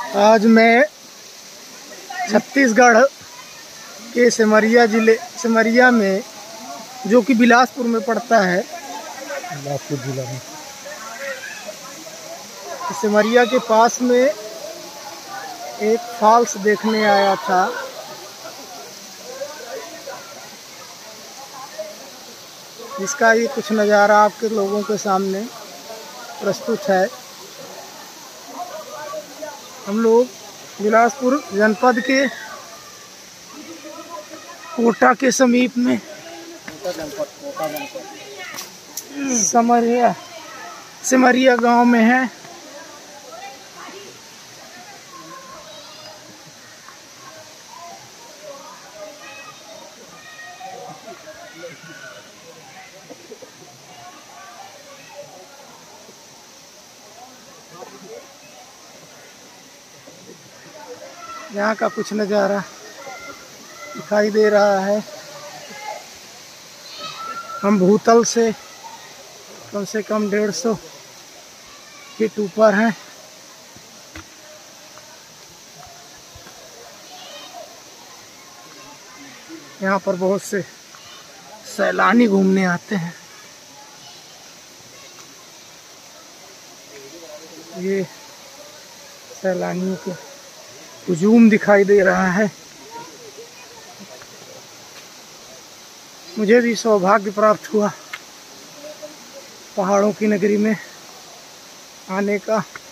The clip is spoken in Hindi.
आज मैं छत्तीसगढ़ के सिमरिया में, जो कि बिलासपुर में पड़ता है, बिलासपुर जिला में, सिमरिया के पास में एक फॉल्स देखने आया था। इसका ये कुछ नज़ारा आपके लोगों के सामने प्रस्तुत है। हम लोग बिलासपुर जनपद के कोटा के समीप में सिमरिया गांव में है। यहाँ का कुछ नज़ारा दिखाई दे रहा है। हम भूतल से कम 150 फीट ऊपर हैं। यहाँ पर बहुत से सैलानी घूमने आते हैं। ये सैलानियों का हुजूम दिखाई दे रहा है। मुझे भी सौभाग्य प्राप्त हुआ पहाड़ों की नगरी में आने का।